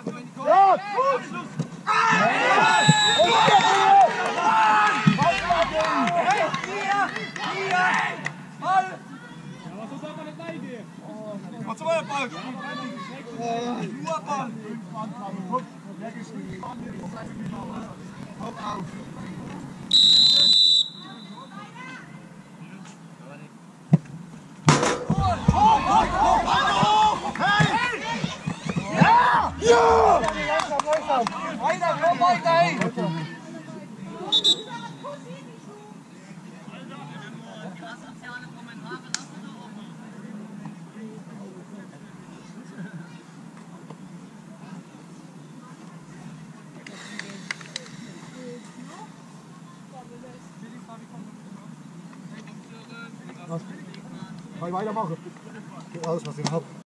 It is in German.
Ja, gut! Was soll der Ball? Nur Ball! Hopp auf! Ja! Weiter, komm weiter hin! Was? Kann ich weitermachen? Geht alles, was ich habe.